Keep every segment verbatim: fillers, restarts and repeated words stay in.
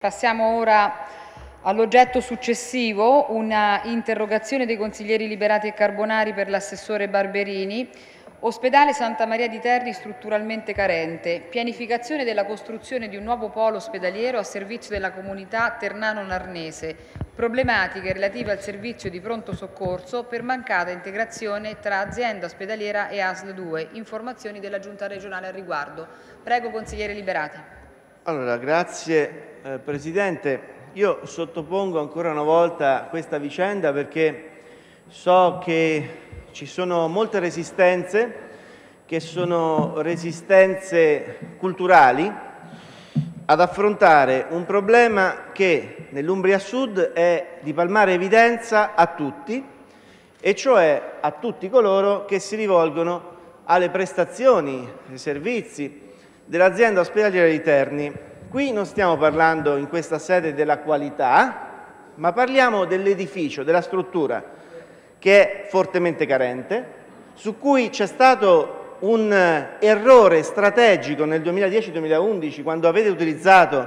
Passiamo ora all'oggetto successivo, una interrogazione dei consiglieri Liberati e Carbonari per l'assessore Barberini. Ospedale Santa Maria di Terni strutturalmente carente, pianificazione della costruzione di un nuovo polo ospedaliero a servizio della comunità ternano-narnese, problematiche relative al servizio di pronto soccorso per mancata integrazione tra azienda ospedaliera e A S L due, informazioni della Giunta regionale al riguardo. Prego consigliere Liberati. Allora, grazie eh, Presidente. Io sottopongo ancora una volta questa vicenda perché so che ci sono molte resistenze, che sono resistenze culturali, ad affrontare un problema che nell'Umbria Sud è di palmare evidenza a tutti, e cioè a tutti coloro che si rivolgono alle prestazioni, ai servizi dell'azienda ospedaliera di Terni. Qui non stiamo parlando in questa sede della qualità, ma parliamo dell'edificio, della struttura, che è fortemente carente, su cui c'è stato un errore strategico nel duemiladieci duemilaundici, quando avete utilizzato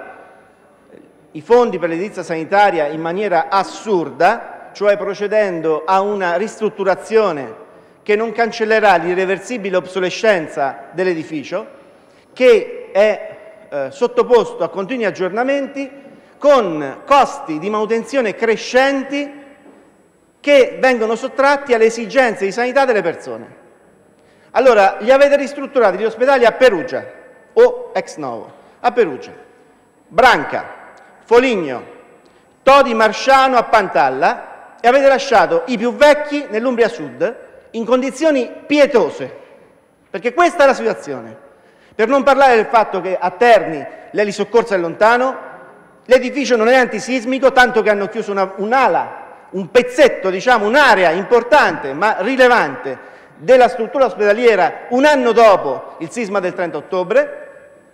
i fondi per l'edilizia sanitaria in maniera assurda, cioè procedendo a una ristrutturazione che non cancellerà l'irreversibile obsolescenza dell'edificio, che è eh, sottoposto a continui aggiornamenti con costi di manutenzione crescenti che vengono sottratti alle esigenze di sanità delle persone. Allora, li avete ristrutturati gli ospedali a Perugia, o ex novo, a Perugia, Branca, Foligno, Todi Marsciano a Pantalla, e avete lasciato i più vecchi nell'Umbria Sud in condizioni pietose, perché questa è la situazione. Per non parlare del fatto che a Terni l'elisoccorso è lontano, l'edificio non è antisismico, tanto che hanno chiuso una, un'ala, un pezzetto, diciamo, un'area importante ma rilevante della struttura ospedaliera un anno dopo il sisma del trenta ottobre,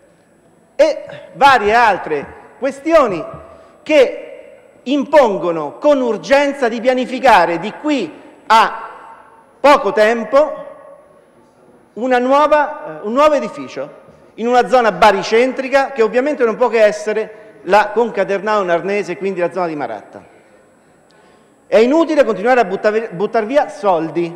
e varie altre questioni che impongono con urgenza di pianificare di qui a poco tempo una nuova, un nuovo edificio in una zona baricentrica che ovviamente non può che essere la Conca Ternano-Narnese, quindi la zona di Maratta. È inutile continuare a buttare, buttare via soldi,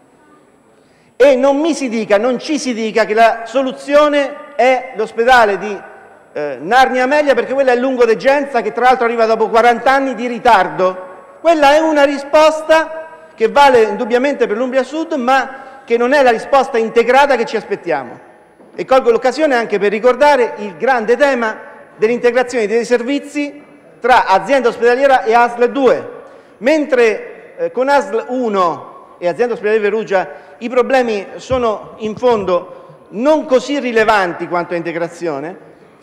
e non mi si dica, non ci si dica che la soluzione è l'ospedale di eh, Narni Amelia, perché quella è lungodegenza, che tra l'altro arriva dopo quaranta anni di ritardo. Quella è una risposta che vale indubbiamente per l'Umbria Sud, ma che non è la risposta integrata che ci aspettiamo. E colgo l'occasione anche per ricordare il grande tema dell'integrazione dei servizi tra azienda ospedaliera e A S L due. Mentre eh, con A S L uno e azienda ospedaliera di Perugia i problemi sono in fondo non così rilevanti quanto a integrazione,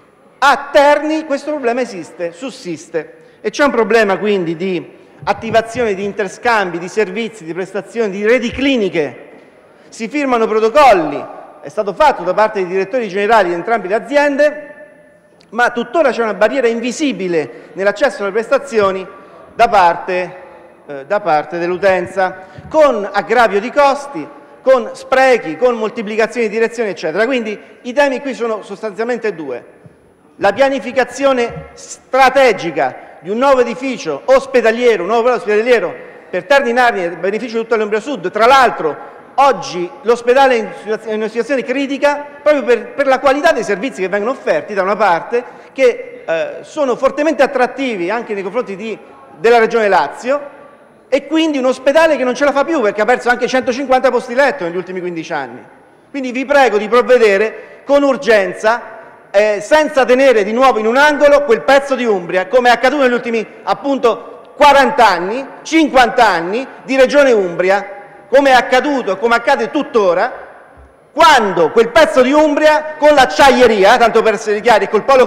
a Terni questo problema esiste, sussiste, e c'è un problema quindi di attivazione di interscambi, di servizi, di prestazioni, di reti cliniche. Si firmano protocolli, è stato fatto da parte dei direttori generali di entrambe le aziende, ma tuttora c'è una barriera invisibile nell'accesso alle prestazioni da parte, eh, da parte dell'utenza, con aggravio di costi, con sprechi, con moltiplicazioni di direzioni, eccetera. Quindi i temi qui sono sostanzialmente due: la pianificazione strategica di un nuovo edificio ospedaliero, un nuovo piano ospedaliero per Terni Narni a beneficio di tutta l'Umbria Sud. Tra l'altro oggi l'ospedale è in una situazione critica proprio per, per la qualità dei servizi che vengono offerti da una parte, che eh, sono fortemente attrattivi anche nei confronti di, della Regione Lazio, e quindi un ospedale che non ce la fa più perché ha perso anche centocinquanta posti letto negli ultimi quindici anni. Quindi vi prego di provvedere con urgenza, eh, senza tenere di nuovo in un angolo quel pezzo di Umbria, come è accaduto negli ultimi appunto quaranta anni, cinquanta anni di Regione Umbria, come è accaduto e come accade tuttora, quando quel pezzo di Umbria con l'acciaieria, tanto per essere chiari, col polo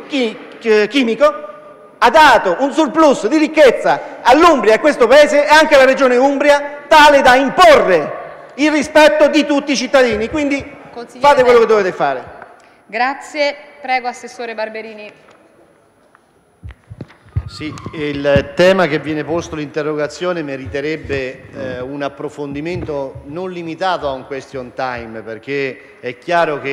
chimico, ha dato un surplus di ricchezza all'Umbria e a questo Paese e anche alla Regione Umbria, tale da imporre il rispetto di tutti i cittadini. Quindi fate quello che dovete fare. Grazie. Prego Assessore Barberini. Sì, il tema che viene posto l'interrogazione meriterebbe eh, un approfondimento non limitato a un question time, perché è chiaro che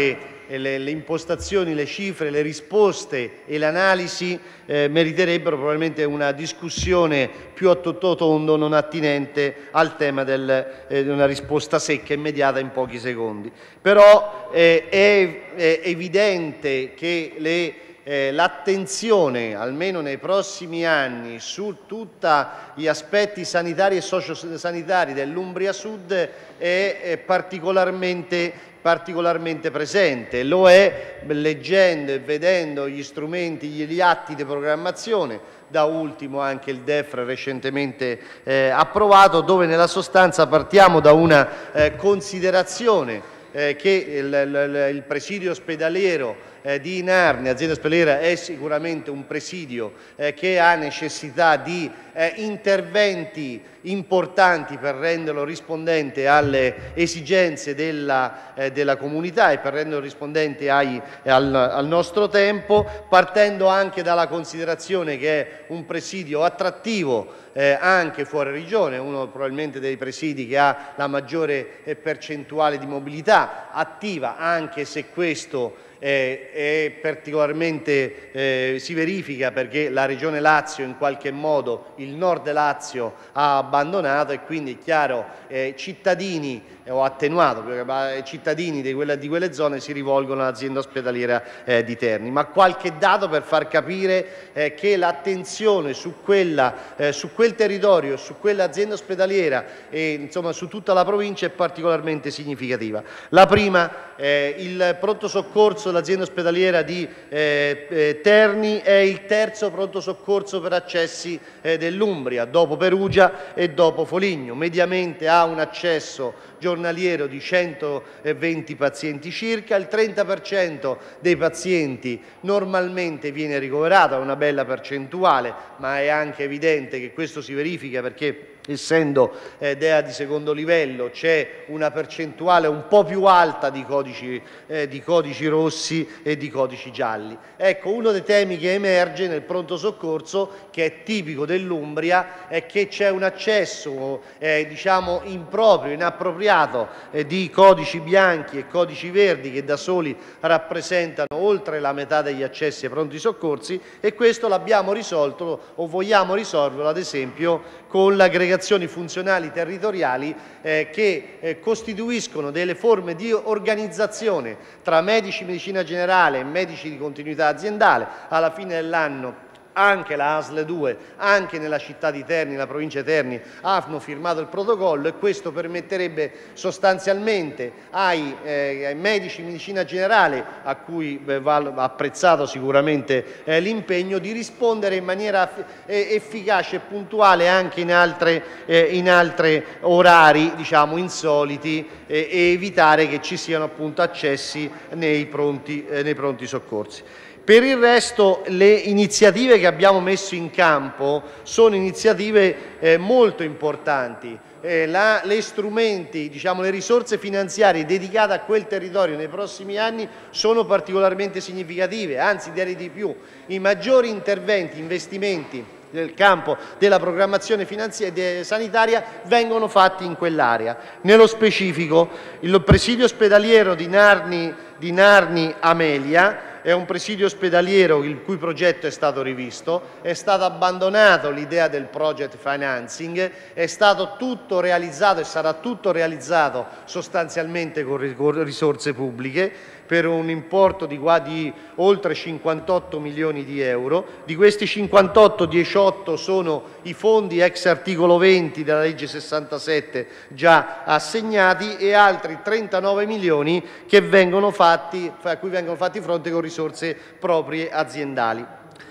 le, le impostazioni, le cifre, le risposte e l'analisi eh, meriterebbero probabilmente una discussione più a tutto tondo, non attinente al tema di eh, una risposta secca immediata in pochi secondi. Però eh, è, è evidente che le Eh, l'attenzione, almeno nei prossimi anni, su tutti gli aspetti sanitari e sociosanitari dell'Umbria Sud è, è particolarmente, particolarmente presente. Lo è leggendo e vedendo gli strumenti, gli atti di programmazione, da ultimo anche il D E F R recentemente eh, approvato, dove nella sostanza partiamo da una eh, considerazione eh, che il, il, il presidio ospedaliero Eh, di Narni, azienda ospedaliera, è sicuramente un presidio eh, che ha necessità di eh, interventi importanti per renderlo rispondente alle esigenze della, eh, della comunità e per renderlo rispondente ai, al, al nostro tempo, partendo anche dalla considerazione che è un presidio attrattivo eh, anche fuori regione, uno probabilmente dei presidi che ha la maggiore eh, percentuale di mobilità attiva, anche se questo Eh, è particolarmente eh, si verifica perché la Regione Lazio in qualche modo il nord Lazio ha abbandonato, e quindi è chiaro eh, cittadini eh, o attenuato perché cittadini di, quella, di quelle zone si rivolgono all'azienda ospedaliera eh, di Terni. Ma qualche dato per far capire eh, che l'attenzione su, quella, eh, su quel territorio, su quell'azienda ospedaliera e insomma su tutta la provincia è particolarmente significativa. La prima, eh, il pronto soccorso l'azienda ospedaliera di eh, eh, Terni è il terzo pronto soccorso per accessi eh, dell'Umbria, dopo Perugia e dopo Foligno. Mediamente ha un accesso giornaliero di centoventi pazienti circa, il trenta per cento dei pazienti normalmente viene ricoverato, è una bella percentuale, ma è anche evidente che questo si verifica perché essendo eh, D E A di secondo livello c'è una percentuale un po' più alta di codici, eh, di codici rossi e di codici gialli. Ecco, uno dei temi che emerge nel pronto soccorso, che è tipico dell'Umbria, è che c'è un accesso eh, diciamo improprio, inappropriato eh, di codici bianchi e codici verdi che da soli rappresentano oltre la metà degli accessi ai pronti soccorsi, e questo l'abbiamo risolto o vogliamo risolverlo ad esempio con le aggregazioni funzionali territoriali eh, che eh, costituiscono delle forme di organizzazione tra medici di medicina generale e medici di continuità aziendale. Alla fine dell'anno anche la A S L due, anche nella città di Terni, nella provincia di Terni, hanno firmato il protocollo, e questo permetterebbe sostanzialmente ai, eh, ai medici di medicina generale, a cui eh, va apprezzato sicuramente eh, l'impegno, di rispondere in maniera eh, efficace e puntuale anche in altre, eh, in altre orari diciamo insoliti eh, e evitare che ci siano appunto accessi nei pronti, eh, nei pronti soccorsi. Per il resto le iniziative che abbiamo messo in campo sono iniziative eh, molto importanti. Eh, la, le strumenti, diciamo, le risorse finanziarie dedicate a quel territorio nei prossimi anni sono particolarmente significative, anzi direi di più. I maggiori interventi, investimenti nel campo della programmazione sanitaria vengono fatti in quell'area. Nello specifico, il presidio ospedaliero di Narni, di Narni Amelia è un presidio ospedaliero il cui progetto è stato rivisto, è stata abbandonata l'idea del project financing, è stato tutto realizzato e sarà tutto realizzato sostanzialmente con risorse pubbliche per un importo di, di oltre cinquantotto milioni di euro. Di questi cinquantotto, diciotto sono i fondi ex articolo venti della legge sessantasette già assegnati e altri trentanove milioni che vengono fatti, a cui vengono fatti fronte con risorse proprie aziendali.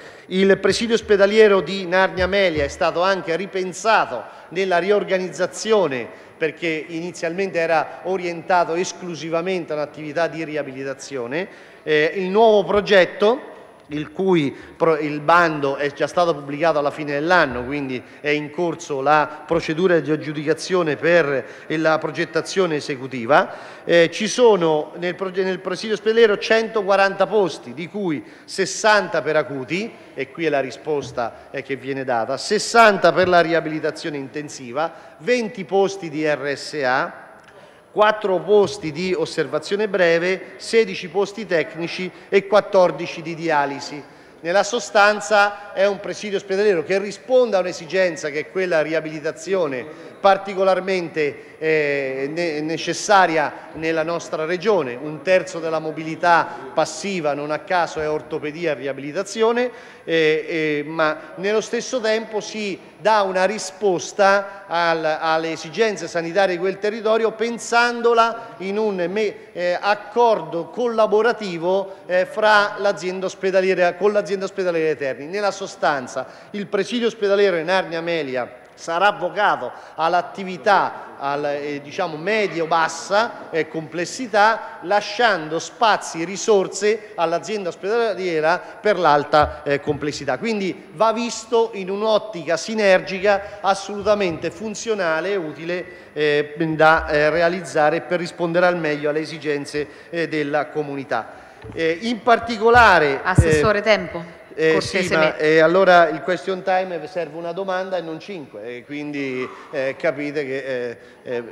Il presidio ospedaliero di Narni Amelia è stato anche ripensato nella riorganizzazione, perché inizialmente era orientato esclusivamente a un'attività di riabilitazione. Eh, il nuovo progetto, il cui il bando è già stato pubblicato alla fine dell'anno, quindi è in corso la procedura di aggiudicazione per la progettazione esecutiva. Eh, ci sono nel, nel presidio ospedaliero centoquaranta posti, di cui sessanta per acuti, e qui è la risposta eh, che viene data, sessanta per la riabilitazione intensiva, venti posti di R S A, quattro posti di osservazione breve, sedici posti tecnici e quattordici di dialisi. Nella sostanza è un presidio ospedaliero che risponde a un'esigenza che è quella riabilitazione particolarmente eh, ne necessaria nella nostra regione. Un terzo della mobilità passiva, non a caso, è ortopedia e riabilitazione, eh, eh, ma nello stesso tempo si dà una risposta al, alle esigenze sanitarie di quel territorio pensandola in un me, eh, accordo collaborativo eh, fra l'azienda ospedaliera, con l'azienda ospedaliera Terni. Nella sostanza il presidio ospedaliero in Arnia Amelia sarà avvocato all'attività al, eh, diciamo medio-bassa eh, complessità, lasciando spazi e risorse all'azienda ospedaliera per l'alta eh, complessità. Quindi va visto in un'ottica sinergica assolutamente funzionale e utile eh, da eh, realizzare per rispondere al meglio alle esigenze eh, della comunità. Eh, in particolare... Assessore, eh, tempo. Eh, sì, ma eh, allora il question time serve una domanda e non cinque, e quindi eh, capite che... Eh, eh,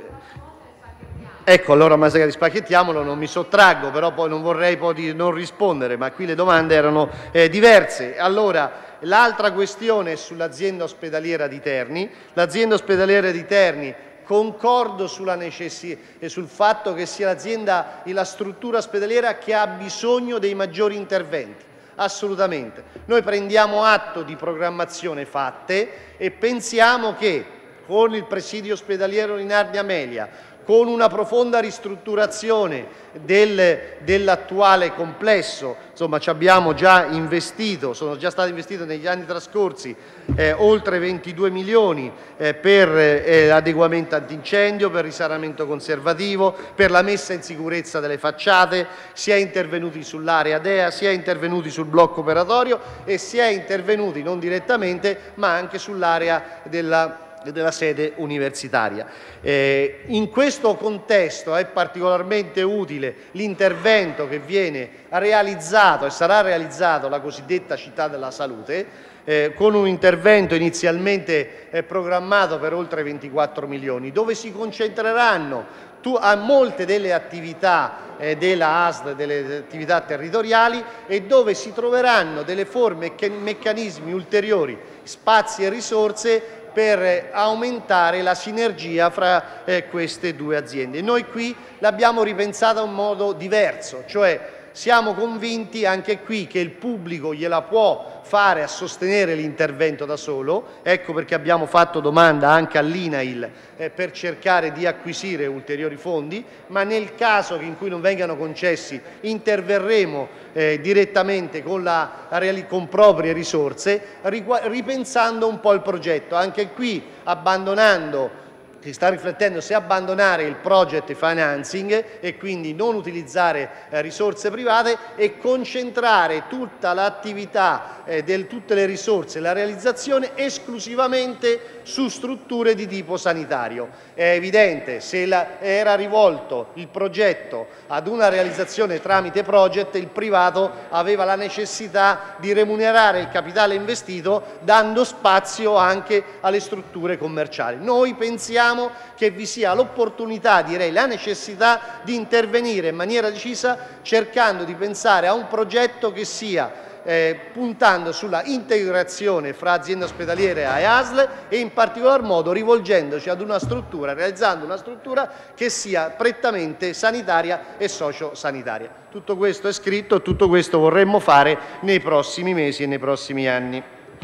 ecco, allora magari spacchettiamolo, non mi sottraggo, però poi non vorrei poi di non rispondere, ma qui le domande erano eh, diverse. Allora, l'altra questione è sull'azienda ospedaliera di Terni. L'azienda ospedaliera di Terni, concordo sulla necessità e sul fatto che sia l'azienda e la struttura ospedaliera che ha bisogno dei maggiori interventi. Assolutamente. Noi prendiamo atto di programmazione fatte e pensiamo che con il presidio ospedaliero in Arnia Amelia, con una profonda ristrutturazione del, dell'attuale complesso, insomma ci abbiamo già investito, sono già stati investiti negli anni trascorsi eh, oltre ventidue milioni eh, per eh, l'adeguamento antincendio, per risanamento conservativo, per la messa in sicurezza delle facciate, si è intervenuti sull'area D E A, si è intervenuti sul blocco operatorio e si è intervenuti non direttamente ma anche sull'area della della sede universitaria. Eh, in questo contesto è particolarmente utile l'intervento che viene realizzato e sarà realizzato la cosiddetta città della salute, eh, con un intervento inizialmente eh, programmato per oltre ventiquattro milioni, dove si concentreranno tu, a molte delle attività eh, della A S L, delle attività territoriali, e dove si troveranno delle forme e meccanismi ulteriori, spazi e risorse per aumentare la sinergia fra eh, queste due aziende. Noi qui l'abbiamo ripensata in modo diverso, cioè siamo convinti anche qui che il pubblico gliela può fare a sostenere l'intervento da solo, ecco perché abbiamo fatto domanda anche all'I N A I L eh, per cercare di acquisire ulteriori fondi, ma nel caso in cui non vengano concessi interverremo eh, direttamente con, la, con proprie risorse, ripensando un po' il progetto, anche qui abbandonando si sta riflettendo se abbandonare il project financing e quindi non utilizzare eh, risorse private e concentrare tutta l'attività, eh, tutte le risorse, la realizzazione esclusivamente su strutture di tipo sanitario. È evidente, se la, era rivolto il progetto ad una realizzazione tramite project, il privato aveva la necessità di remunerare il capitale investito dando spazio anche alle strutture commerciali. Noi pensiamo che vi sia l'opportunità, direi la necessità, di intervenire in maniera decisa cercando di pensare a un progetto che sia eh, puntando sulla integrazione fra azienda ospedaliera e A S L e in particolar modo rivolgendoci ad una struttura, realizzando una struttura che sia prettamente sanitaria e sociosanitaria. Tutto questo è scritto e tutto questo vorremmo fare nei prossimi mesi e nei prossimi anni.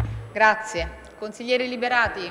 Grazie. Consigliere Liberati.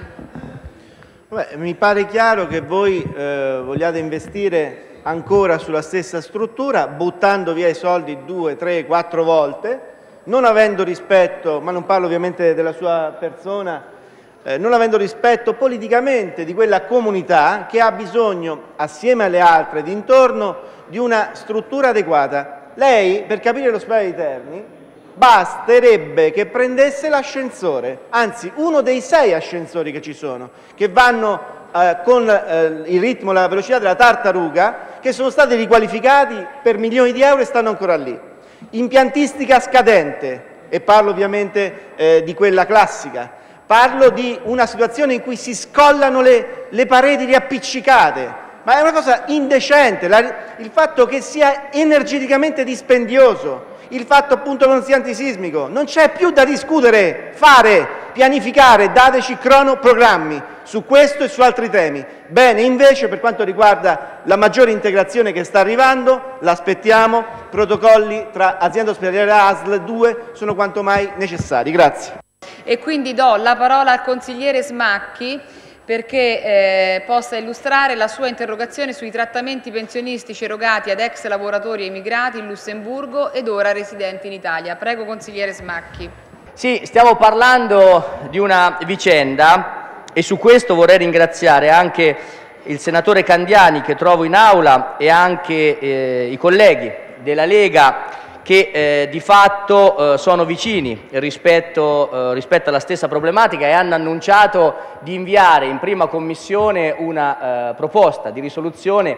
Beh, mi pare chiaro che voi eh, vogliate investire ancora sulla stessa struttura, buttando via i soldi due, tre, quattro volte, non avendo rispetto, ma non parlo ovviamente della sua persona, eh, non avendo rispetto politicamente di quella comunità che ha bisogno, assieme alle altre d'intorno, di una struttura adeguata. Lei, per capire l'ospedale di Terni, basterebbe che prendesse l'ascensore, anzi uno dei sei ascensori che ci sono, che vanno eh, con eh, il ritmo e la velocità della tartaruga, che sono stati riqualificati per milioni di euro e stanno ancora lì. Impiantistica scadente, e parlo ovviamente eh, di quella classica, parlo di una situazione in cui si scollano le, le pareti riappiccicate, ma è una cosa indecente, la, il fatto che sia energeticamente dispendioso, il fatto appunto che non sia antisismico, non c'è più da discutere, fare, pianificare, dateci cronoprogrammi su questo e su altri temi. Bene, invece per quanto riguarda la maggiore integrazione che sta arrivando, l'aspettiamo, protocolli tra azienda ospedaliera e A S L due sono quanto mai necessari. Grazie. E quindi do la parola al consigliere Smacchi perché eh, possa illustrare la sua interrogazione sui trattamenti pensionistici erogati ad ex lavoratori emigrati in Lussemburgo ed ora residenti in Italia. Prego, consigliere Smacchi. Sì, stiamo parlando di una vicenda e su questo vorrei ringraziare anche il senatore Candiani che trovo in aula e anche eh, i colleghi della Lega che eh, di fatto eh, sono vicini rispetto, eh, rispetto alla stessa problematica e hanno annunciato di inviare in prima commissione una eh, proposta di risoluzione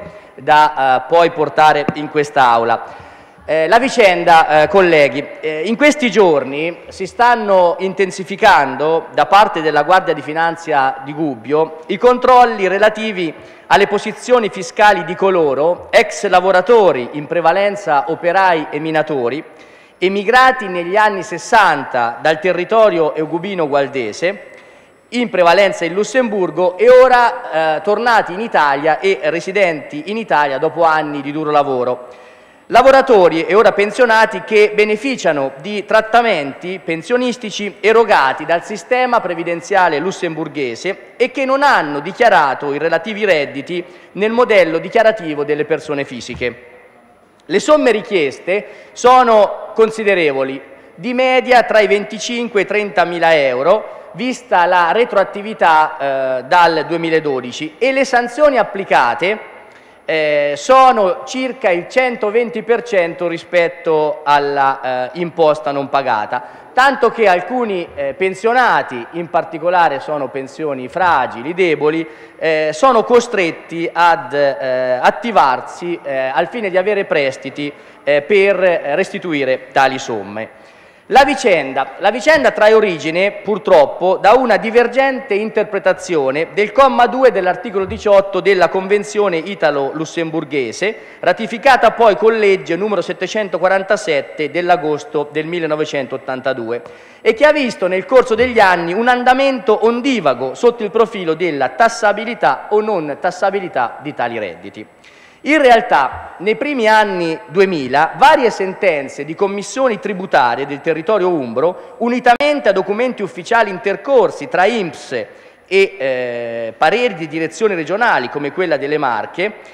da eh, poi portare in quest'Aula. Eh, la vicenda, eh, colleghi, eh, in questi giorni si stanno intensificando da parte della Guardia di Finanza di Gubbio i controlli relativi alle posizioni fiscali di coloro, ex lavoratori, in prevalenza operai e minatori, emigrati negli anni sessanta dal territorio eugubino-gualdese, in prevalenza in Lussemburgo, e ora eh, tornati in Italia e residenti in Italia dopo anni di duro lavoro. Lavoratori e ora pensionati che beneficiano di trattamenti pensionistici erogati dal sistema previdenziale lussemburghese e che non hanno dichiarato i relativi redditi nel modello dichiarativo delle persone fisiche. Le somme richieste sono considerevoli, di media tra i venticinque e i trentamila euro, vista la retroattività eh, dal duemiladodici, e le sanzioni applicate Eh, sono circa il centoventi per cento rispetto alla eh, imposta non pagata, tanto che alcuni eh, pensionati, in particolare sono pensioni fragili, deboli, eh, sono costretti ad eh, attivarsi eh, al fine di avere prestiti eh, per restituire tali somme. La vicenda, la vicenda trae origine, purtroppo, da una divergente interpretazione del comma due dell'articolo diciotto della Convenzione italo-lussemburghese, ratificata poi con legge numero settecentoquarantasette dell'agosto del millenovecentottantadue, e che ha visto nel corso degli anni un andamento ondivago sotto il profilo della tassabilità o non tassabilità di tali redditi. In realtà, nei primi anni duemila, varie sentenze di commissioni tributarie del territorio umbro, unitamente a documenti ufficiali intercorsi tra I N P S e eh, pareri di direzioni regionali come quella delle Marche,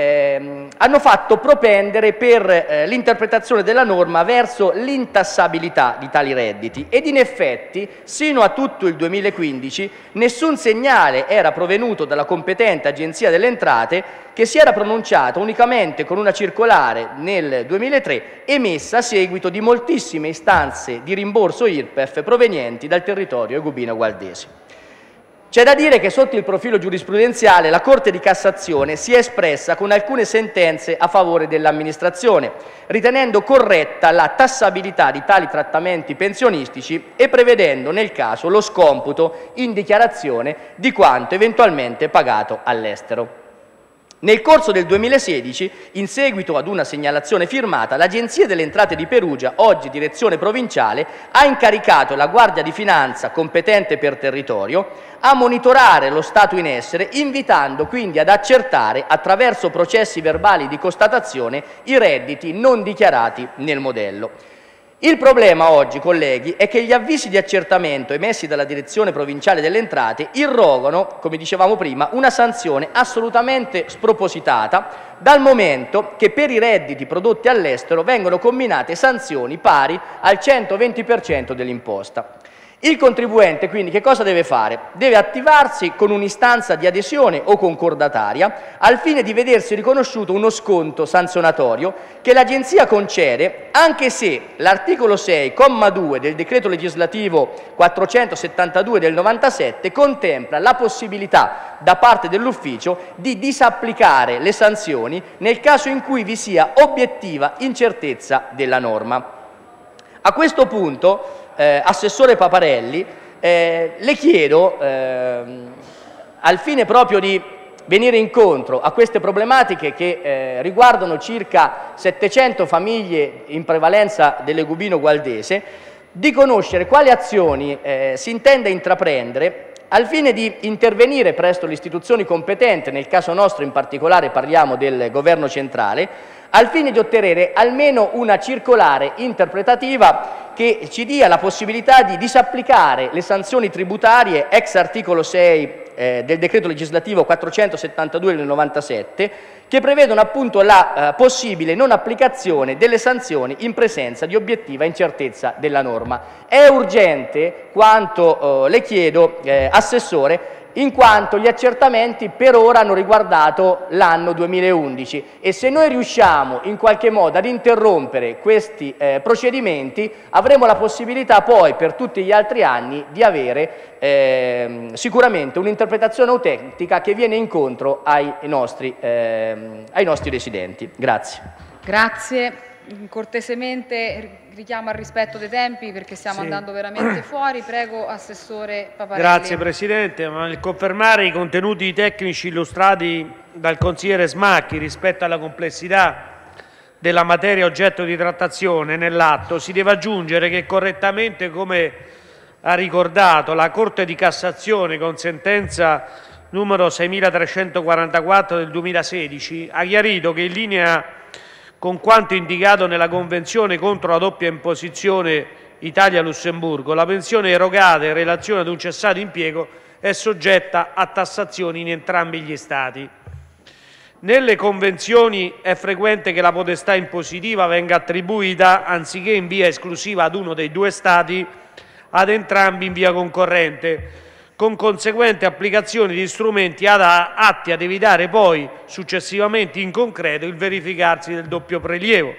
eh, hanno fatto propendere per eh, l'interpretazione della norma verso l'intassabilità di tali redditi, ed in effetti, sino a tutto il duemilaquindici, nessun segnale era provenuto dalla competente Agenzia delle Entrate, che si era pronunciata unicamente con una circolare nel duemilatré emessa a seguito di moltissime istanze di rimborso I R P E F provenienti dal territorio eugubino-gualdese. C'è da dire che sotto il profilo giurisprudenziale la Corte di Cassazione si è espressa con alcune sentenze a favore dell'amministrazione, ritenendo corretta la tassabilità di tali trattamenti pensionistici e prevedendo nel caso lo scomputo in dichiarazione di quanto eventualmente pagato all'estero. Nel corso del duemilasedici, in seguito ad una segnalazione firmata, l'Agenzia delle Entrate di Perugia, oggi direzione provinciale, ha incaricato la Guardia di Finanza, competente per territorio, a monitorare lo stato in essere, invitando quindi ad accertare, attraverso processi verbali di constatazione, i redditi non dichiarati nel modello. Il problema oggi, colleghi, è che gli avvisi di accertamento emessi dalla Direzione Provinciale delle Entrate irrogano, come dicevamo prima, una sanzione assolutamente spropositata, dal momento che per i redditi prodotti all'estero vengono comminate sanzioni pari al centoventi per cento dell'imposta. Il contribuente quindi che cosa deve fare? Deve attivarsi con un'istanza di adesione o concordataria al fine di vedersi riconosciuto uno sconto sanzionatorio che l'Agenzia concede, anche se l'articolo sei, comma due del decreto legislativo quattrocentosettantadue del novantasette contempla la possibilità da parte dell'ufficio di disapplicare le sanzioni nel caso in cui vi sia obiettiva incertezza della norma. A questo punto, Eh, Assessore Paparelli, eh, le chiedo, eh, al fine proprio di venire incontro a queste problematiche che eh, riguardano circa settecento famiglie, in prevalenza del Legubino gualdese, di conoscere quali azioni eh, si intende intraprendere al fine di intervenire presso le istituzioni competenti, nel caso nostro in particolare parliamo del governo centrale, al fine di ottenere almeno una circolare interpretativa che ci dia la possibilità di disapplicare le sanzioni tributarie ex articolo sei eh, del decreto legislativo quattrocentosettantadue del novantasette, che prevedono appunto la eh, possibile non applicazione delle sanzioni in presenza di obiettiva incertezza della norma. È urgente quanto eh, le chiedo, eh, Assessore, in quanto gli accertamenti per ora hanno riguardato l'anno duemilaundici e se noi riusciamo in qualche modo ad interrompere questi eh, procedimenti avremo la possibilità poi per tutti gli altri anni di avere eh, sicuramente un'interpretazione autentica che viene incontro ai nostri, eh, ai nostri residenti. Grazie. Grazie. Cortesemente richiamo al rispetto dei tempi perché stiamo sì. andando veramente fuori. Prego, Assessore Paparelli. Grazie Presidente, ma nel confermare i contenuti tecnici illustrati dal consigliere Smacchi rispetto alla complessità della materia oggetto di trattazione nell'atto, si deve aggiungere che correttamente, come ha ricordato, la Corte di Cassazione con sentenza numero seimilatrecentoquarantaquattro del duemilasedici ha chiarito che in linea con quanto indicato nella Convenzione contro la doppia imposizione Italia-Lussemburgo, la pensione erogata in relazione ad un cessato impiego è soggetta a tassazioni in entrambi gli Stati. Nelle convenzioni è frequente che la potestà impositiva venga attribuita, anziché in via esclusiva ad uno dei due Stati, ad entrambi in via concorrente, con conseguente applicazione di strumenti atti ad evitare poi, successivamente in concreto, il verificarsi del doppio prelievo.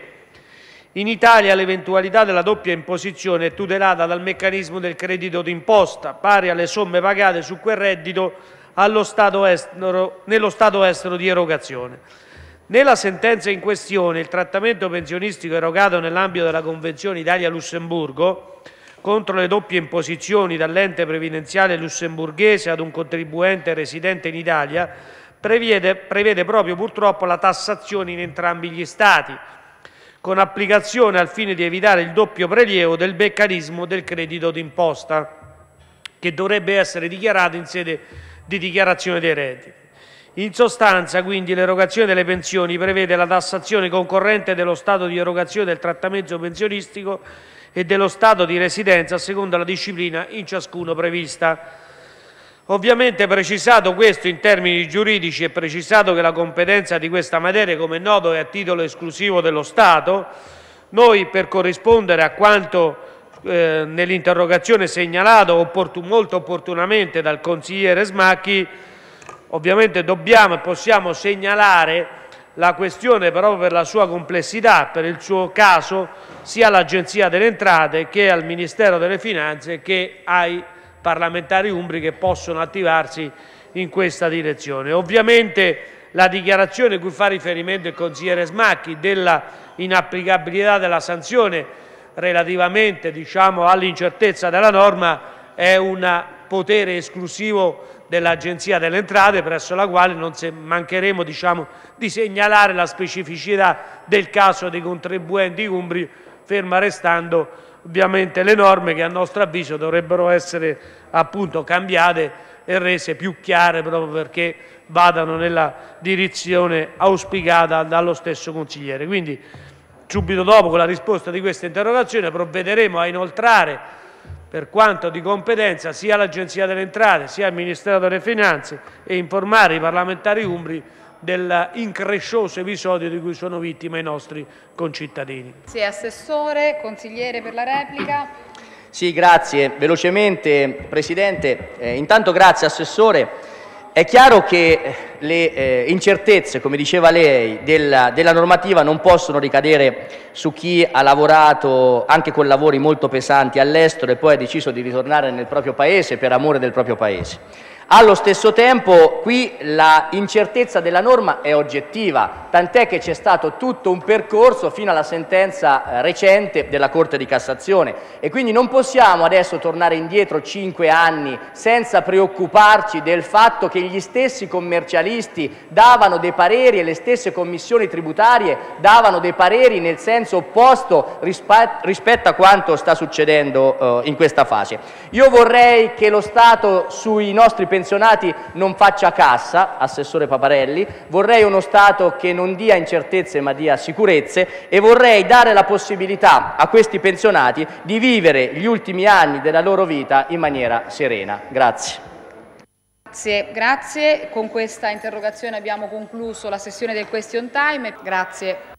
In Italia l'eventualità della doppia imposizione è tutelata dal meccanismo del credito d'imposta, pari alle somme pagate su quel reddito allo stato estero, nello Stato estero di erogazione. Nella sentenza in questione, il trattamento pensionistico erogato nell'ambito della Convenzione Italia-Lussemburgo contro le doppie imposizioni dall'ente previdenziale lussemburghese ad un contribuente residente in Italia prevede, prevede proprio purtroppo la tassazione in entrambi gli Stati, con applicazione al fine di evitare il doppio prelievo del meccanismo del credito d'imposta, che dovrebbe essere dichiarato in sede di dichiarazione dei redditi. In sostanza, quindi, l'erogazione delle pensioni prevede la tassazione concorrente dello stato di erogazione del trattamento pensionistico e dello stato di residenza secondo la disciplina in ciascuno prevista. Ovviamente, precisato questo in termini giuridici e precisato che la competenza di questa materia, come è noto, è a titolo esclusivo dello Stato, noi, per corrispondere a quanto eh, nell'interrogazione segnalato opportun- molto opportunamente dal consigliere Smacchi, ovviamente dobbiamo e possiamo segnalare la questione proprio per la sua complessità, per il suo caso, sia all'Agenzia delle Entrate che al Ministero delle Finanze che ai parlamentari umbri che possono attivarsi in questa direzione. Ovviamente la dichiarazione a cui fa riferimento il consigliere Smacchi della inapplicabilità della sanzione relativamente, diciamo, all'incertezza della norma è un potere esclusivo dell'Agenzia delle Entrate, presso la quale non mancheremo, diciamo, di segnalare la specificità del caso dei contribuenti umbri, ferma restando ovviamente le norme che a nostro avviso dovrebbero essere appunto cambiate e rese più chiare proprio perché vadano nella direzione auspicata dallo stesso consigliere. Quindi subito dopo, con la risposta di questa interrogazione, provvederemo a inoltrare, per quanto di competenza, sia l'Agenzia delle Entrate sia il Ministero delle Finanze e informare i parlamentari umbri dell'increscioso episodio di cui sono vittime i nostri concittadini. Sì, Assessore, consigliere per la replica. Sì, grazie. Velocemente, Presidente. Eh, intanto grazie, Assessore. È chiaro che le eh, incertezze, come diceva lei, della, della normativa non possono ricadere su chi ha lavorato anche con lavori molto pesanti all'estero e poi ha deciso di ritornare nel proprio paese per amore del proprio paese. Allo stesso tempo qui la incertezza della norma è oggettiva, tant'è che c'è stato tutto un percorso fino alla sentenza eh, recente della Corte di Cassazione e quindi non possiamo adesso tornare indietro cinque anni senza preoccuparci del fatto che gli stessi commercialisti davano dei pareri e le stesse commissioni tributarie davano dei pareri nel senso opposto rispetto a quanto sta succedendo eh, in questa fase. Io vorrei che lo Stato sui nostri pensionati non faccia cassa, Assessore Paparelli, vorrei uno Stato che non dia incertezze ma dia sicurezze e vorrei dare la possibilità a questi pensionati di vivere gli ultimi anni della loro vita in maniera serena. Grazie. Grazie, grazie. Con questa interrogazione abbiamo concluso la sessione del question time. Grazie.